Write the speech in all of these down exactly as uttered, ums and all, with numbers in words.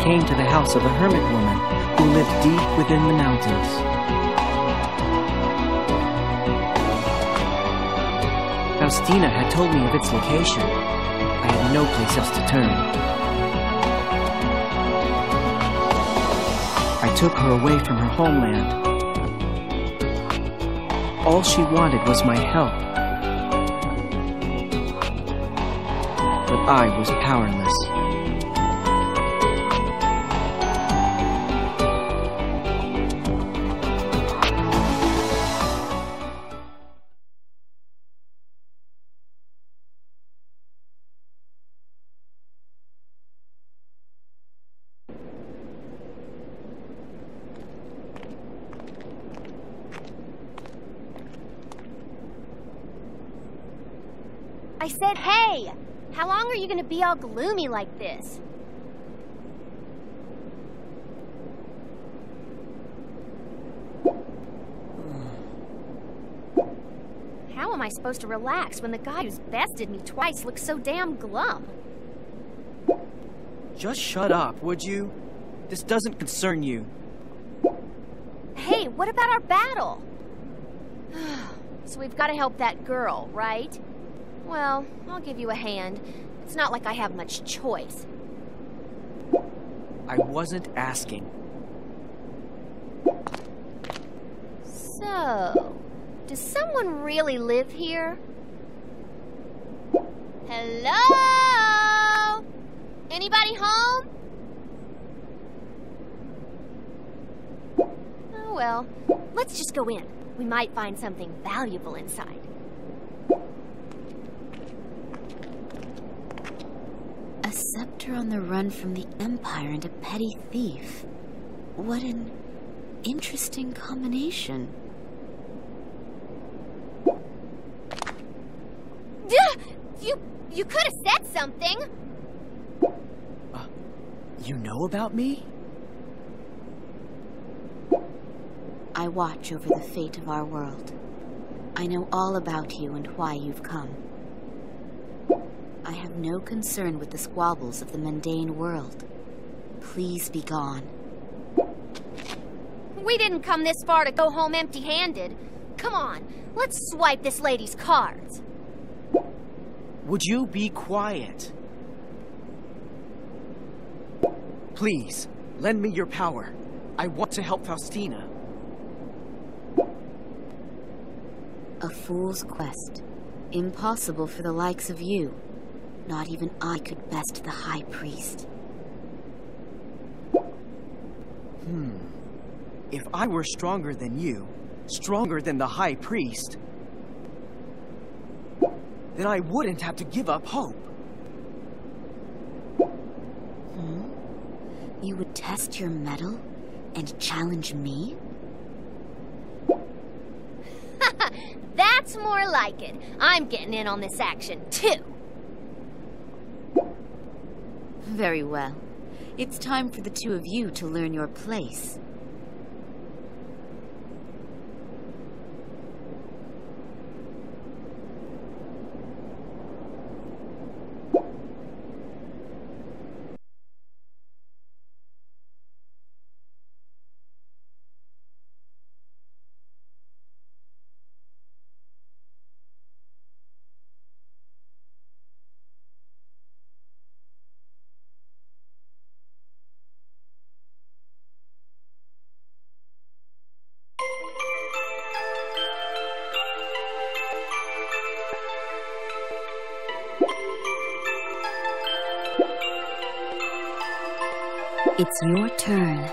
came to the house of a hermit woman who lived deep within the mountains. Faustina had told me of its location. I had no place else to turn. I took her away from her homeland. All she wanted was my help. But I was powerless. I said, hey! How long are you gonna be all gloomy like this? How am I supposed to relax when the guy who's bested me twice looks so damn glum? Just shut up, would you? This doesn't concern you. Hey, what about our battle? So we've got to help that girl, right? Well, I'll give you a hand. It's not like I have much choice. I wasn't asking. So, does someone really live here? Hello? Anybody home? Oh well, let's just go in. We might find something valuable inside. A scepter on the run from the Empire and a petty thief. What an interesting combination. You, you could have said something. Uh, you know about me? I watch over the fate of our world. I know all about you and why you've come. I have no concern with the squabbles of the mundane world. Please be gone. We didn't come this far to go home empty-handed. Come on, let's swipe this lady's cards. Would you be quiet? Please, lend me your power. I want to help Faustina. A fool's quest. Impossible for the likes of you. Not even I could best the High Priest. Hmm. If I were stronger than you, stronger than the High Priest, then I wouldn't have to give up hope. Hmm? You would test your mettle and challenge me? That's more like it. I'm getting in on this action, too. Very well. It's time for the two of you to learn your place. It's your turn.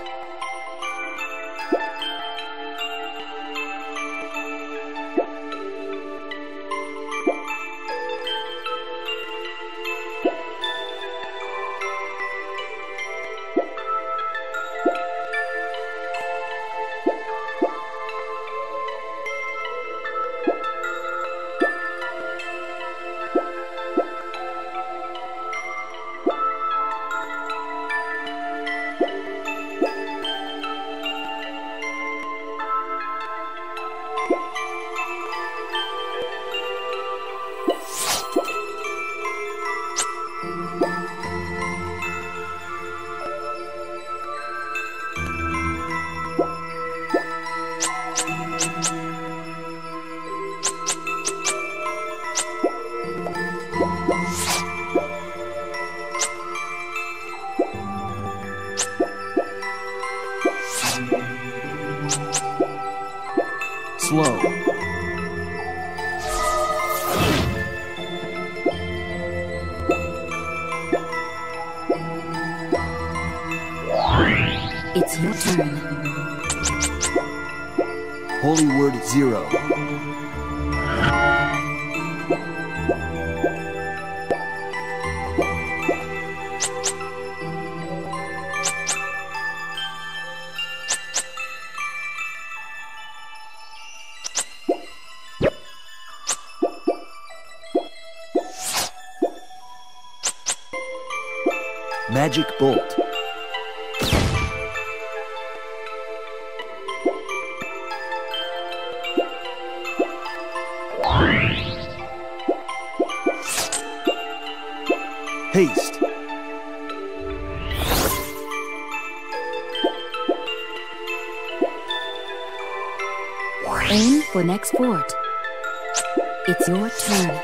Slow. It's your turn. Holy word zero. Magic bolt. Haste. Aim for next fort. It's your turn.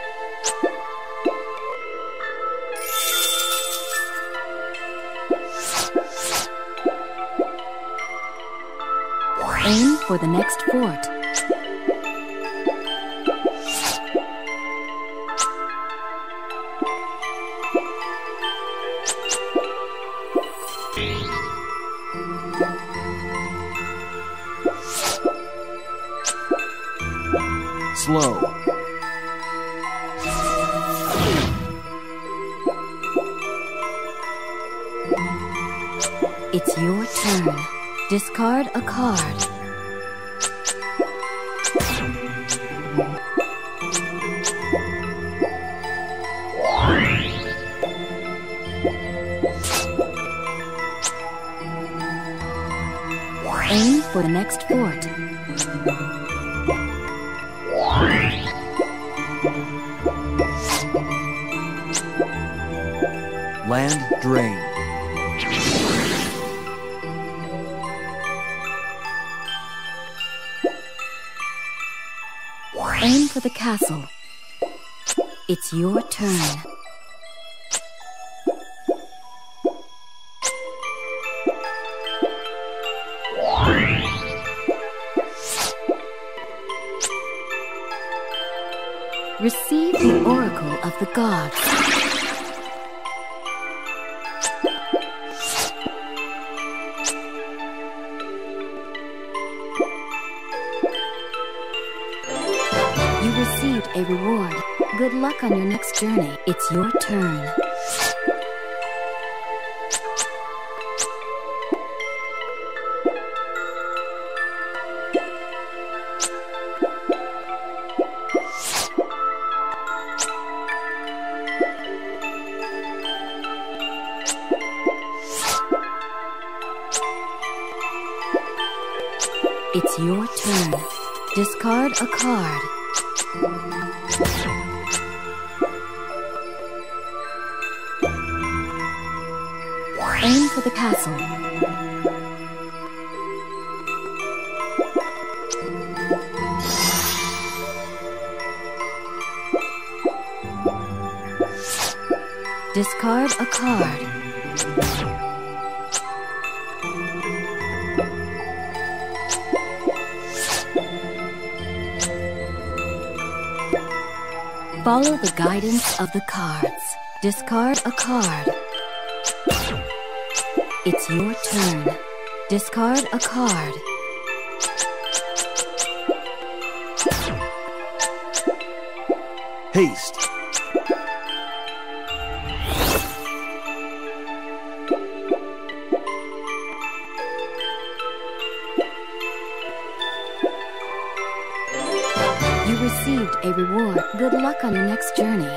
Aim for the next fort. Slow. It's your turn. Discard a card. Aim for the next fort. Land drain. Aim for the castle. It's your turn. Receive the oracle of the gods. You received a reward. Good luck on your next journey. It's your turn. It's your turn. Discard a card. Aim for the castle. Discard a card. Follow the guidance of the cards. Discard a card. It's your turn. Discard a card. Haste. You received a reward. Good luck on your next journey.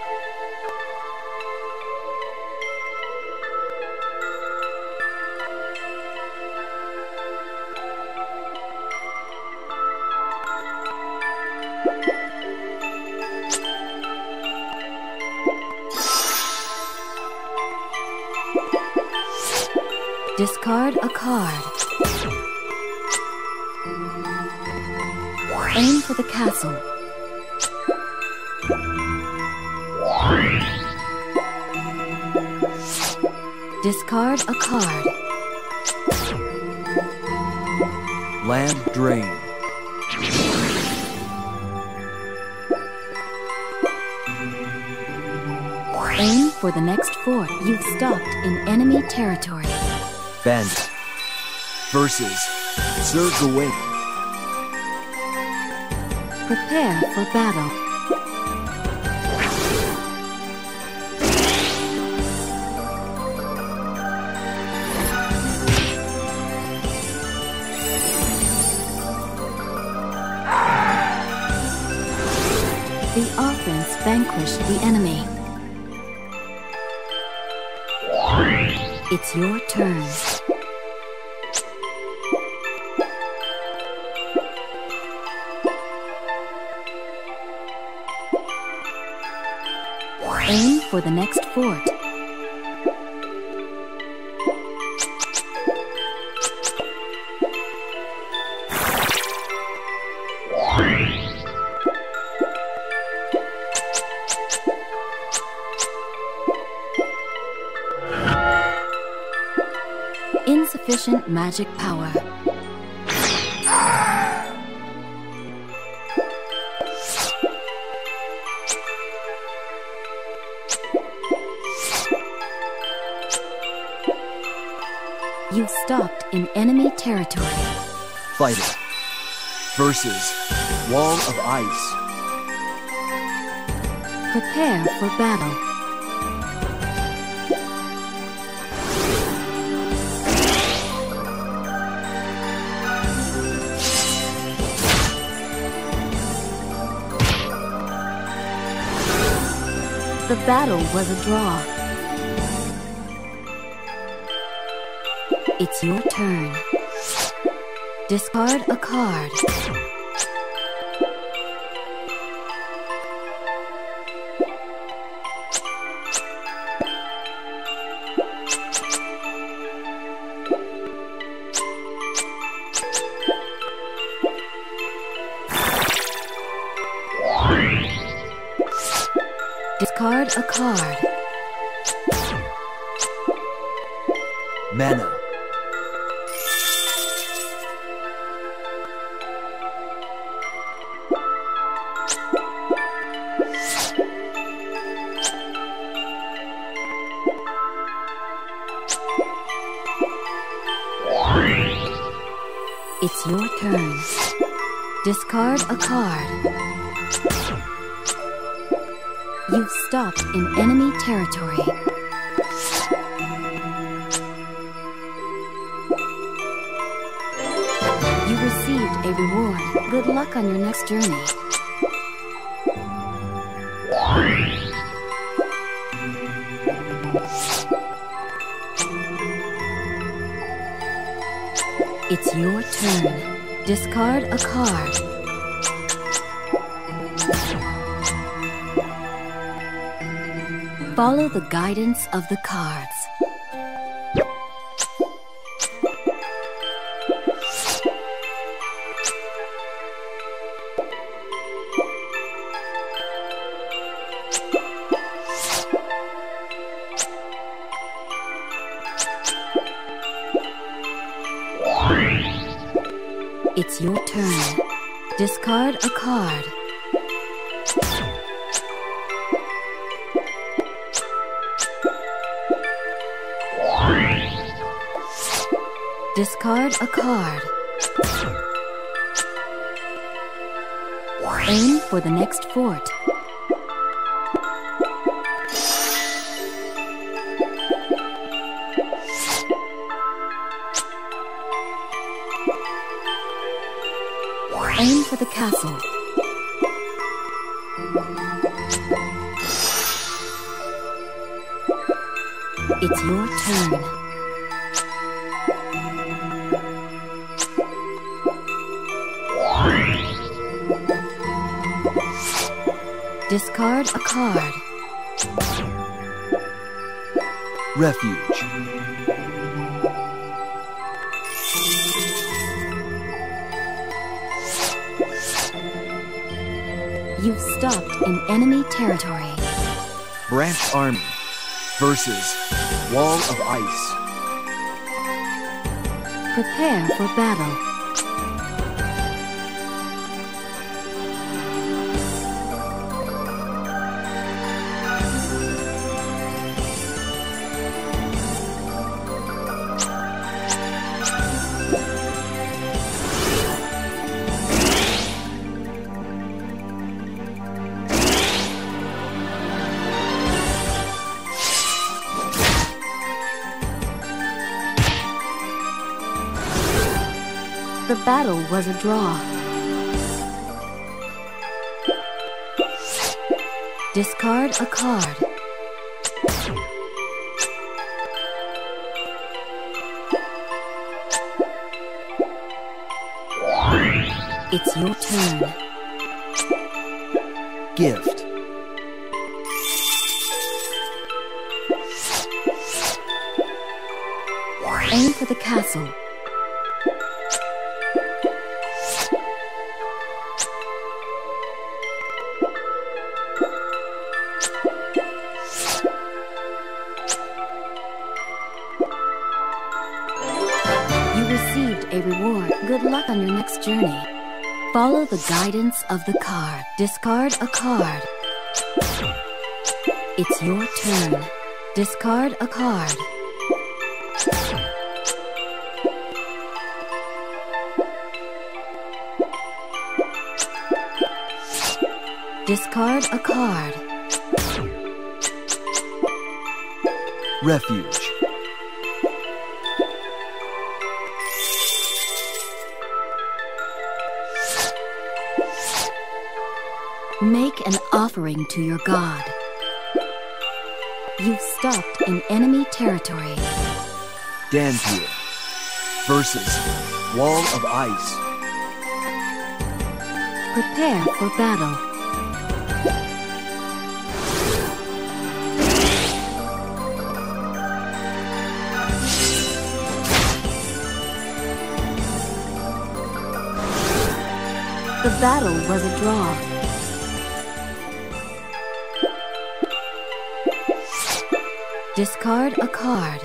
Discard a card. Aim for the castle. Discard a card. Land drain. Aim for the next fort. You've stopped in enemy territory. Bandit versus Sir Gawain. Prepare for battle. The offense vanquished the enemy. It's your turn. Aim for the next fort. Insufficient magic power. You've stopped in enemy territory. Fighter versus Wall of Ice. Prepare for battle. The battle was a draw. It's your turn. Discard a card. Discard a card. Manna. It's your turn. Discard a card. You've stopped in enemy territory. You received a reward. Good luck on your next journey. It's your turn. Discard a card. Follow the guidance of the cards. It's your turn. Discard a card. Discard a card. Aim for the next fort. Aim for the castle. It's your turn. Discard a card. Refuge. You've stopped in enemy territory. Branch Army versus Wall of Ice. Prepare for battle. The battle was a draw. Discard a card. It's your turn. Gift. Aim for the castle. You received a reward. Good luck on your next journey. Follow the guidance of the card. Discard a card. It's your turn. Discard a card. Discard a card. Refuge. Make an offering to your god. You've stopped in enemy territory. Dampier. Versus Wall of Ice. Prepare for battle. The battle was a draw. Discard a card.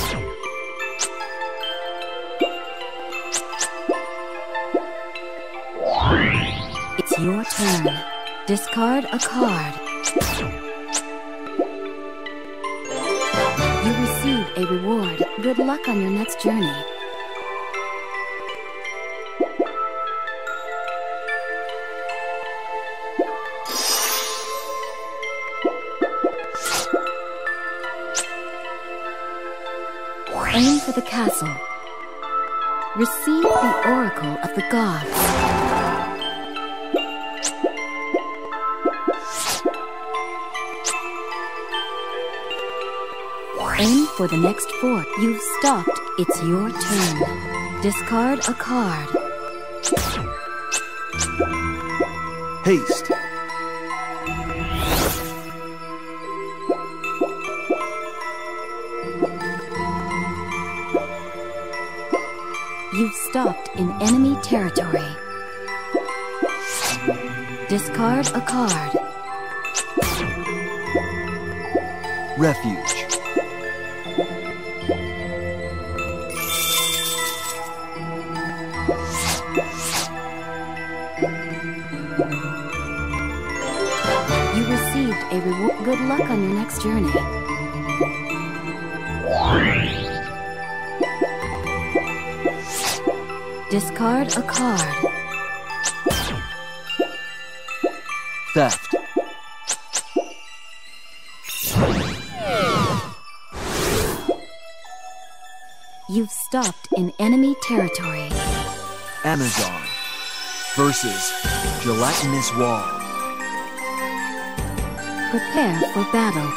It's your turn. Discard a card. You receive a reward. Good luck on your next journey. Aim for the castle. Receive the oracle of the gods. Aim for the next fort. You've stopped. It's your turn. Discard a card. Haste. You've stopped in enemy territory. Discard a card. Refuge. You received a reward. Good luck on your next journey. Discard a card. Theft. You've stopped in enemy territory. Amazon. Versus Gelatinous Wall. Prepare for battle.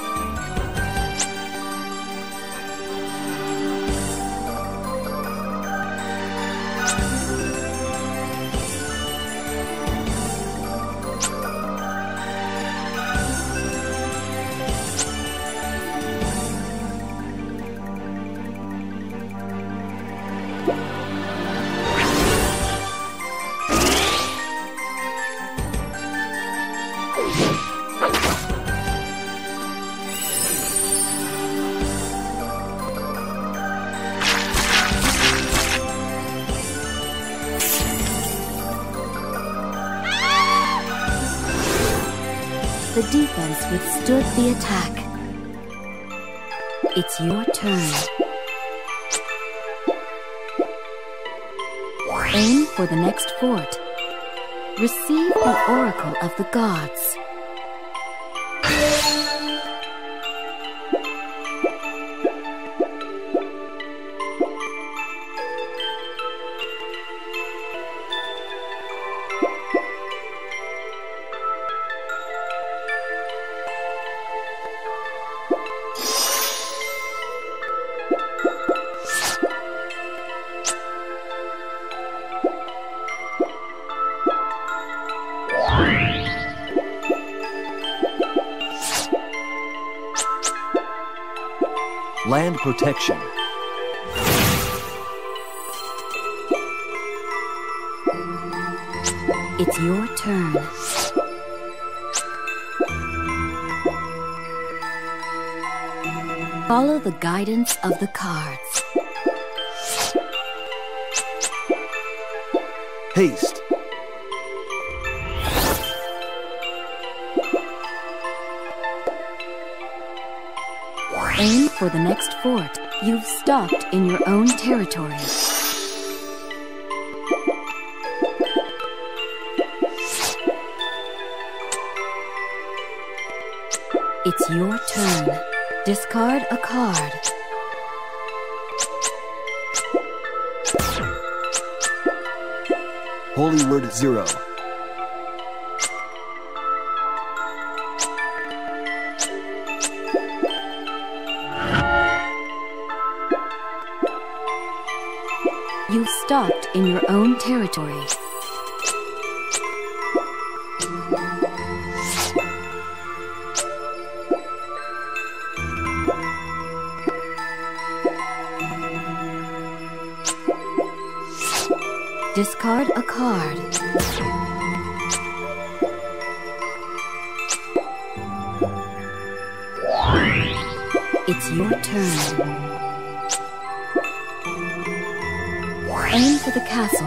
The defense withstood the attack. It's your turn. Aim for the next fort. Receive the oracle of the gods. Land protection. It's your turn. Follow the guidance of the cards. Haste. Aim for the next fort. You've stopped in your own territory. It's your turn. Discard a card. Holy word zero. You've stopped in your own territory. Discard a card. It's your turn. Aim for the castle.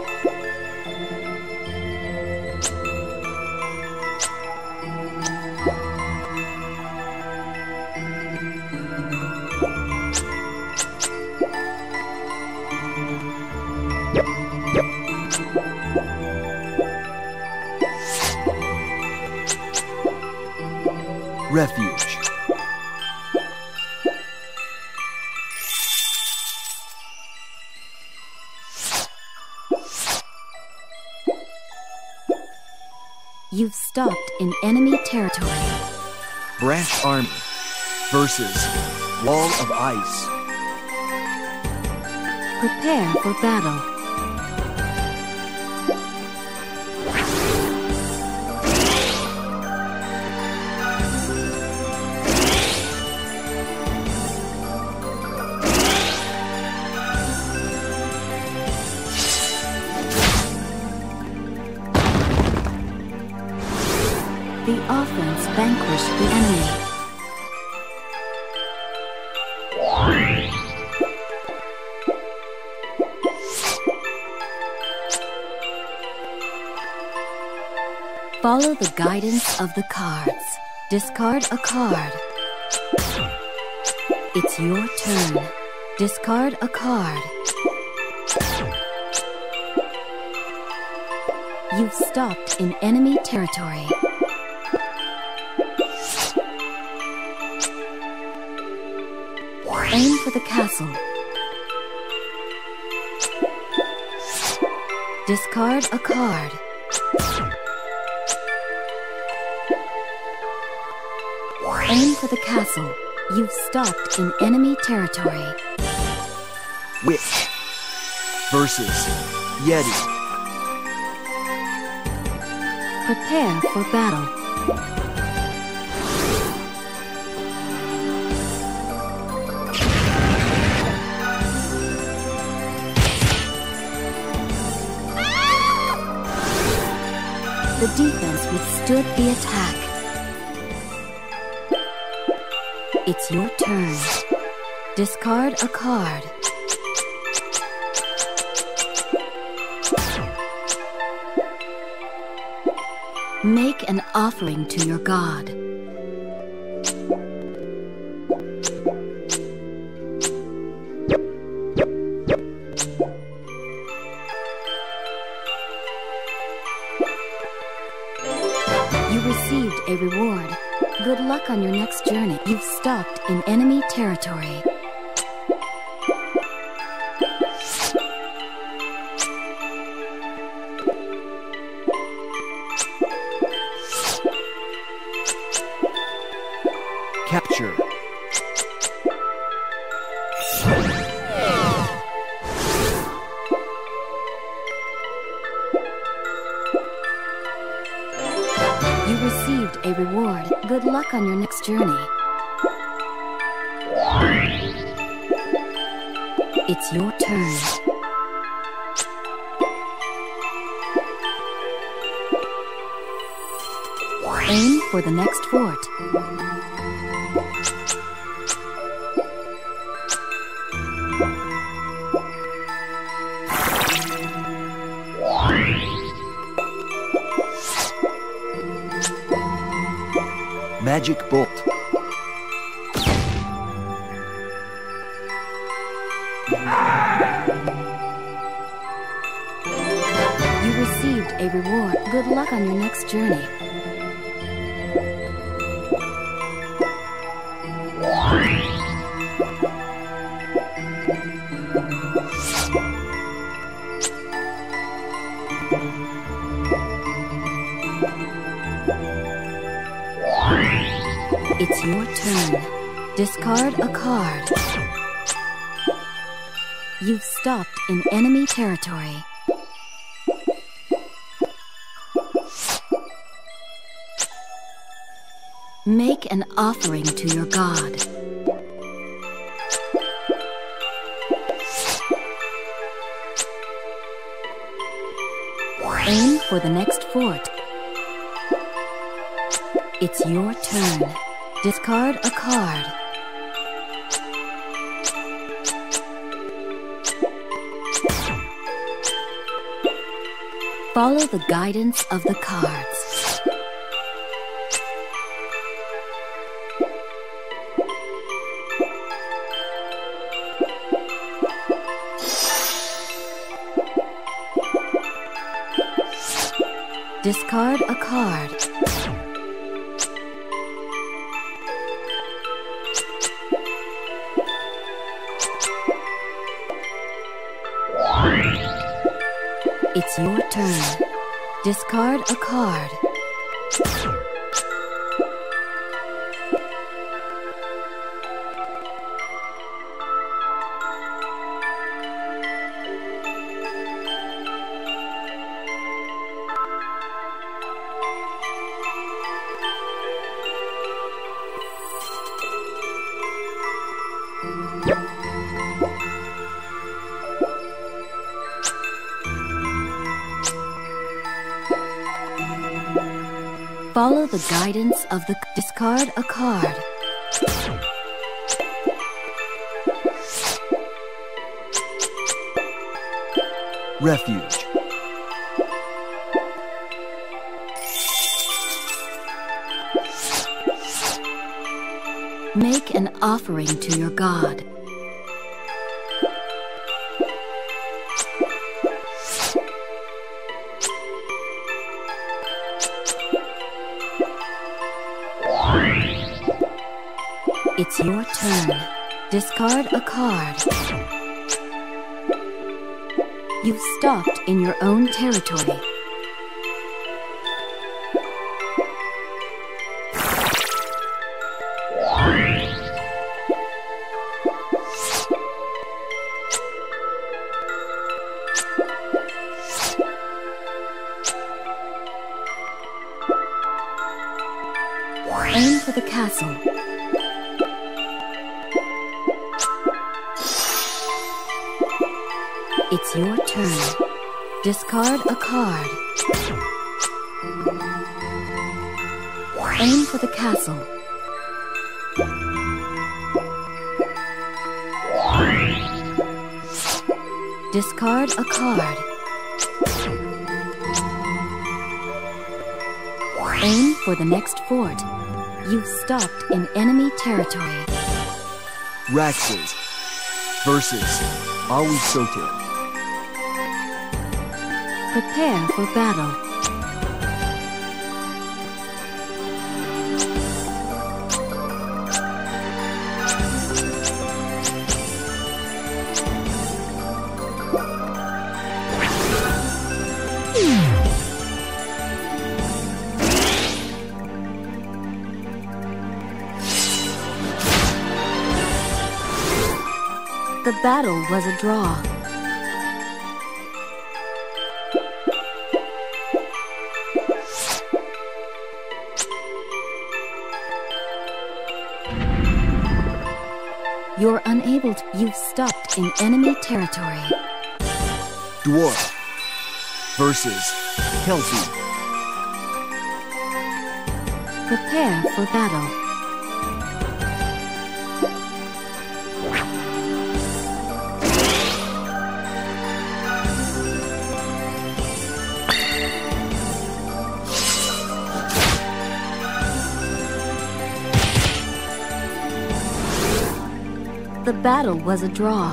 Refuge. You've stopped in enemy territory. Brash army versus wall of ice. Prepare for battle. The offense vanquished the enemy. Follow the guidance of the cards. Discard a card. It's your turn. Discard a card. You've stopped in enemy territory. Aim for the castle. Discard a card. Aim for the castle. You've stopped in enemy territory. Witch versus Yeti. Prepare for battle. The defense withstood the attack. It's your turn. Discard a card. Make an offering to your god. You received a reward. Good luck on your next journey. You've stopped in enemy territory. Capture. You received a reward. Good luck on your next journey. It's your turn. Aim for the next fort. Magic Bolt. You received a reward. Good luck on your next journey. It's your turn. Discard a card. You've stopped in enemy territory. Make an offering to your god. Aim for the next fort. It's your turn. Discard a card. Follow the guidance of the cards. Discard a card. It's your turn. Discard a card. Follow the guidance of the... Discard a card. Refuge. Make an offering to your god. It's your turn. Discard a card. You've stopped in your own territory. Aim for the castle. It's your turn. Discard a card. Aim for the castle. Discard a card. Aim for the next fort. You've stopped in enemy territory. Raxes versus Awi Soter. Prepare for battle. The battle was a draw. You're unable to... You've stopped in enemy territory. Dwarf versus Kelpie. Prepare for battle. The battle was a draw.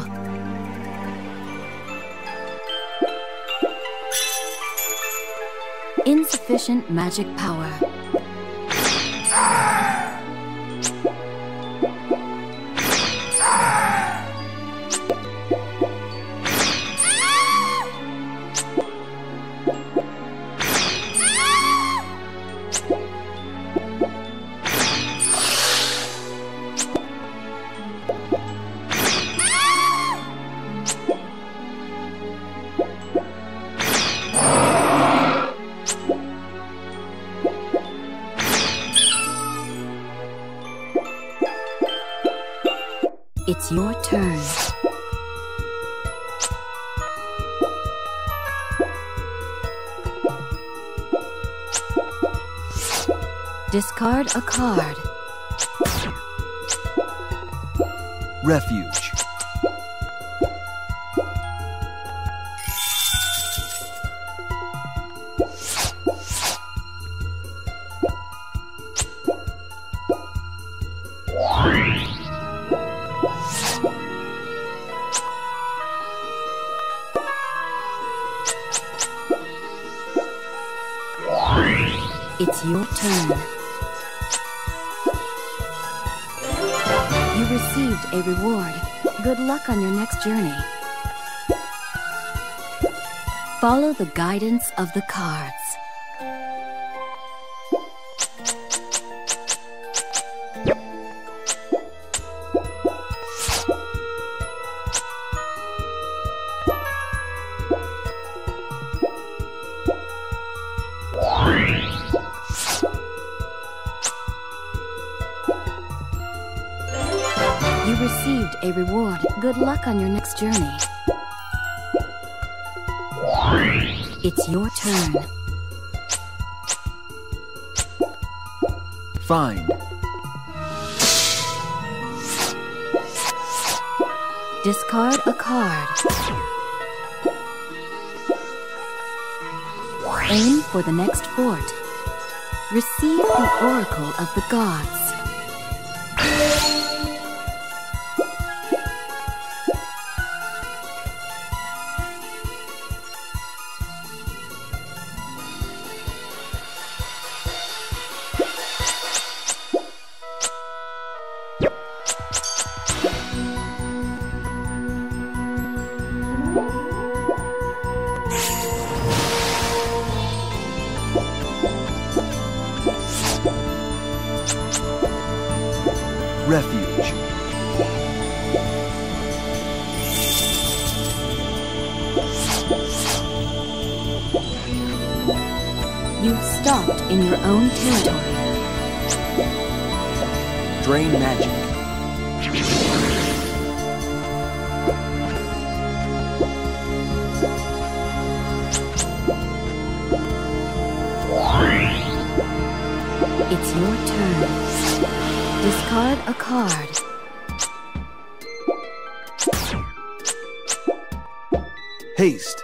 Insufficient magic power. It's your turn. Discard a card. Refuge. It's your turn. You received a reward. Good luck on your next journey. Follow the guidance of the cards. You received a reward. Good luck on your next journey. It's your turn. Find. Discard a card. Aim for the next fort. Receive the Oracle of the Gods. Refuge. You've stopped in your own territory. Drain magic. It's your turn. Discard a card. Haste.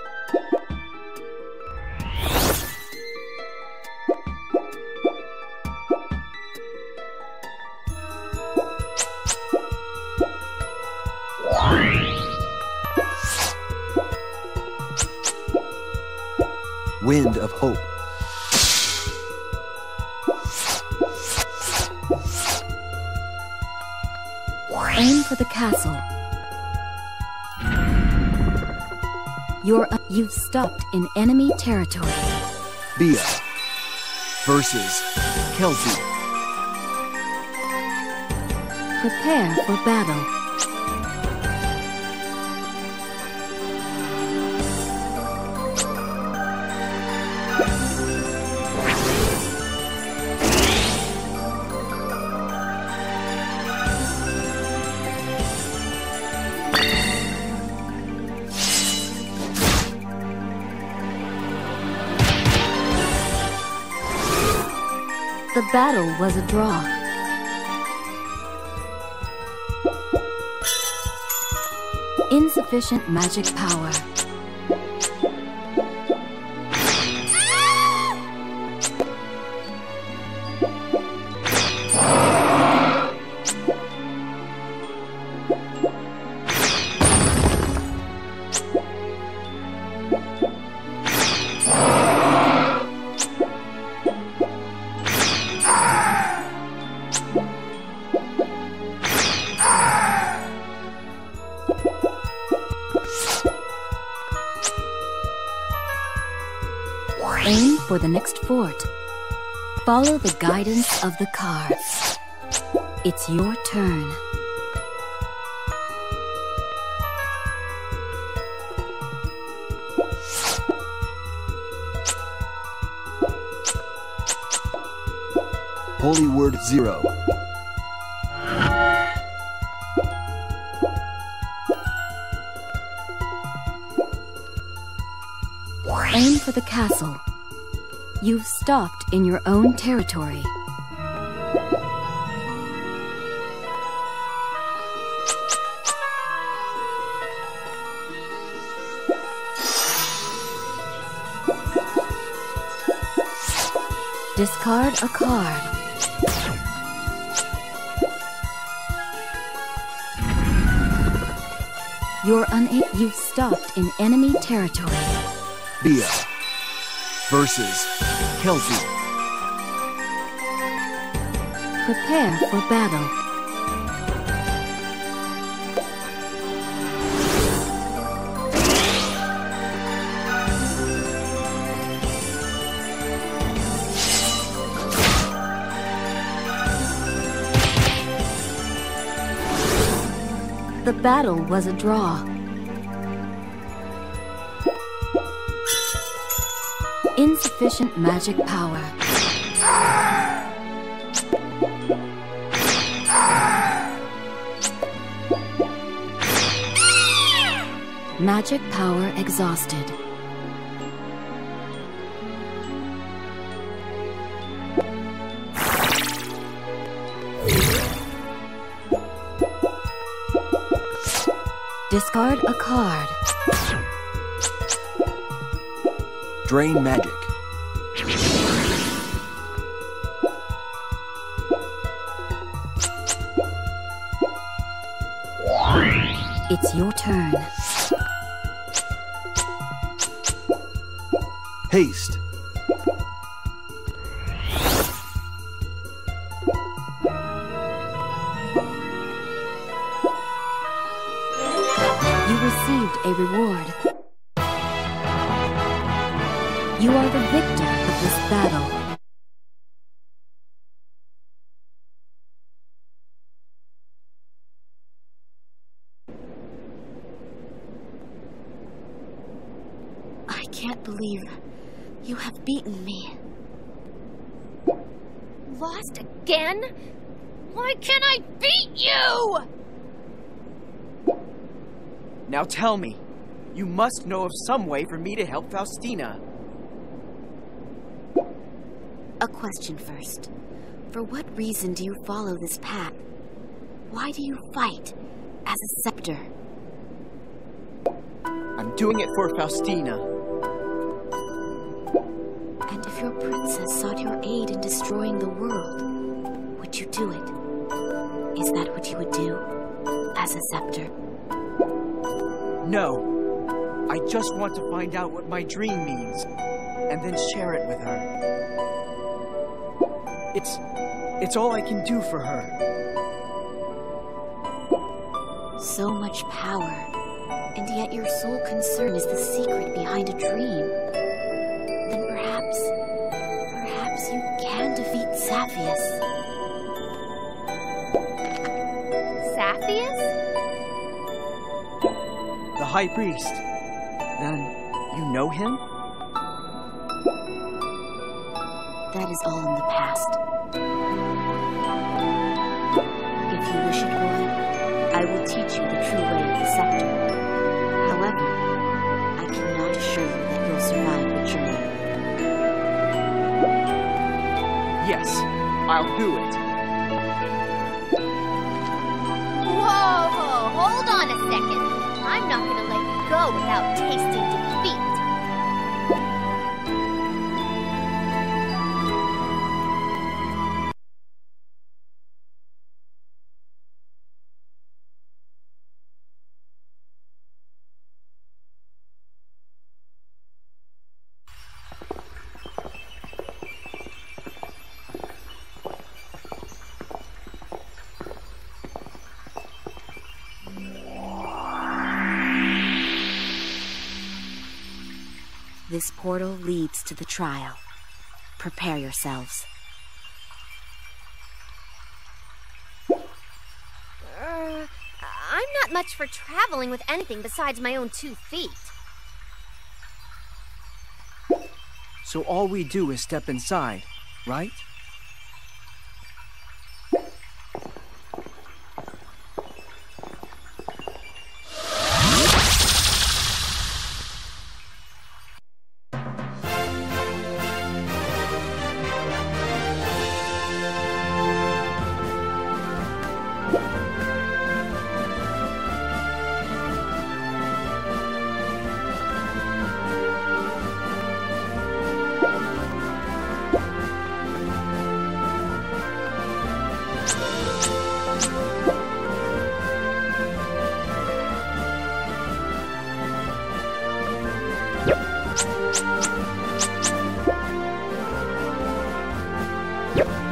Wind of Hope. Aim for the castle. You're up. You've stopped in enemy territory. Bia versus Kelpie. Prepare for battle. The battle was a draw. Insufficient magic power. Aim for the next fort. Follow the guidance of the cards. It's your turn. Holy word zero. Aim for the castle. You've stopped in your own territory. Discard a card. You're unable. You've stopped in enemy territory. Bia versus Kelsey. Prepare for battle. The battle was a draw. Insufficient magic power. Magic power exhausted. Discard a card. Drain magic. It's your turn. Haste. You received a reward. You are the victor of this battle. I can't believe you have beaten me. Lost again? Why can't I beat you? Now tell me, you must know of some way for me to help Faustina. A question first. For what reason do you follow this path? Why do you fight as a scepter? I'm doing it for Faustina. And if your princess sought your aid in destroying the world, would you do it? Is that what you would do as a scepter? No. I just want to find out what my dream means, and then share it with her. It's... it's all I can do for her. So much power, and yet your sole concern is the secret behind a dream. Then perhaps, perhaps you can defeat Saphius. Saphius? The High Priest. Then, you know him? That is all in the past. If you wish it, boy, I will teach you the true way of the scepter. However, I cannot assure you that you'll survive the journey. Yes, I'll do it. Whoa, hold on a second. I'm not gonna let you go without tasting defeat. This portal leads to the trial. Prepare yourselves. Uh, I'm not much for traveling with anything besides my own two feet. So all we do is step inside, right? Yep.